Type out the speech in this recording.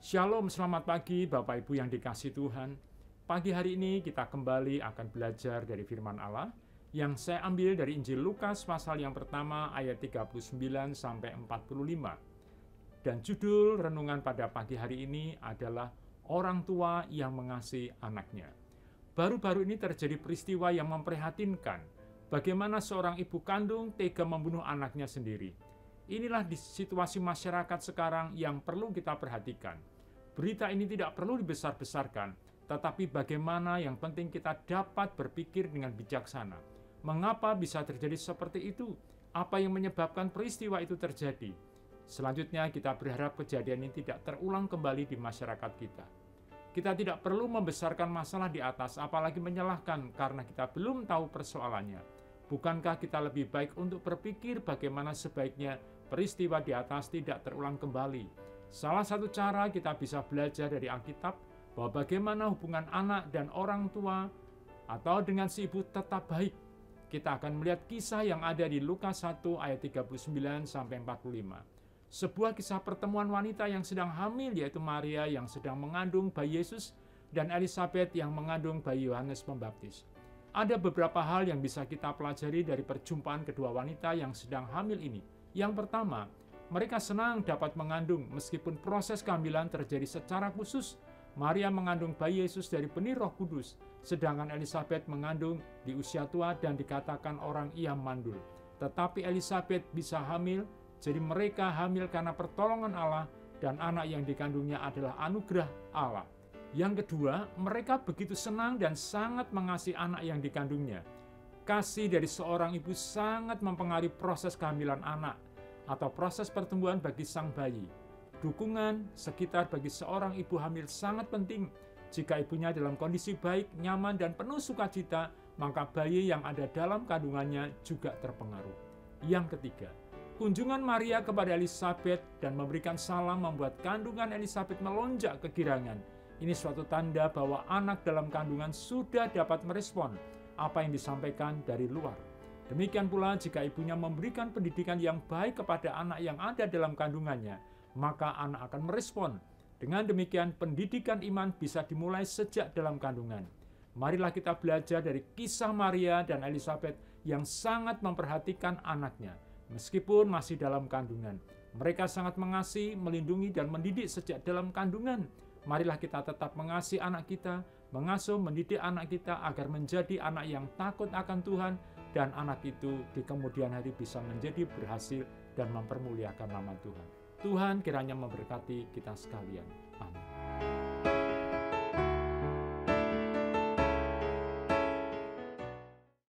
Shalom, selamat pagi Bapak Ibu yang dikasihi Tuhan. Pagi hari ini kita kembali akan belajar dari firman Allah yang saya ambil dari Injil Lukas pasal yang pertama ayat 39 sampai 45. Dan judul renungan pada pagi hari ini adalah orang tua yang mengasihi anaknya. Baru-baru ini terjadi peristiwa yang memprihatinkan. Bagaimana seorang ibu kandung tega membunuh anaknya sendiri. Inilah di situasi masyarakat sekarang yang perlu kita perhatikan. Berita ini tidak perlu dibesar-besarkan, tetapi bagaimana yang penting kita dapat berpikir dengan bijaksana. Mengapa bisa terjadi seperti itu? Apa yang menyebabkan peristiwa itu terjadi? Selanjutnya kita berharap kejadian ini tidak terulang kembali di masyarakat kita. Kita tidak perlu membesarkan masalah di atas, apalagi menyalahkan karena kita belum tahu persoalannya. Bukankah kita lebih baik untuk berpikir bagaimana sebaiknya peristiwa di atas tidak terulang kembali? Salah satu cara kita bisa belajar dari Alkitab bahwa bagaimana hubungan anak dan orang tua atau dengan si ibu tetap baik. Kita akan melihat kisah yang ada di Lukas 1 ayat 39 sampai 45. Sebuah kisah pertemuan wanita yang sedang hamil, yaitu Maria yang sedang mengandung bayi Yesus dan Elisabet yang mengandung bayi Yohanes Pembaptis. Ada beberapa hal yang bisa kita pelajari dari perjumpaan kedua wanita yang sedang hamil ini. Yang pertama, mereka senang dapat mengandung meskipun proses kehamilan terjadi secara khusus. Maria mengandung bayi Yesus dari benih Roh Kudus, sedangkan Elisabet mengandung di usia tua dan dikatakan orang ia mandul. Tetapi Elisabet bisa hamil, jadi mereka hamil karena pertolongan Allah dan anak yang dikandungnya adalah anugerah Allah. Yang kedua, mereka begitu senang dan sangat mengasihi anak yang dikandungnya. Kasih dari seorang ibu sangat mempengaruhi proses kehamilan anak atau proses pertumbuhan bagi sang bayi. Dukungan sekitar bagi seorang ibu hamil sangat penting. Jika ibunya dalam kondisi baik, nyaman, dan penuh sukacita, maka bayi yang ada dalam kandungannya juga terpengaruh. Yang ketiga, kunjungan Maria kepada Elisabet dan memberikan salam membuat kandungan Elisabet melonjak kegirangan. Ini suatu tanda bahwa anak dalam kandungan sudah dapat merespon apa yang disampaikan dari luar. Demikian pula jika ibunya memberikan pendidikan yang baik kepada anak yang ada dalam kandungannya, maka anak akan merespon. Dengan demikian, pendidikan iman bisa dimulai sejak dalam kandungan. Marilah kita belajar dari kisah Maria dan Elisabet yang sangat memperhatikan anaknya. Meskipun masih dalam kandungan, mereka sangat mengasihi, melindungi, dan mendidik sejak dalam kandungan. Marilah kita tetap mengasihi anak kita, mengasuh, mendidik anak kita agar menjadi anak yang takut akan Tuhan, dan anak itu di kemudian hari bisa menjadi berhasil dan mempermuliakan nama Tuhan. Tuhan kiranya memberkati kita sekalian. Amin.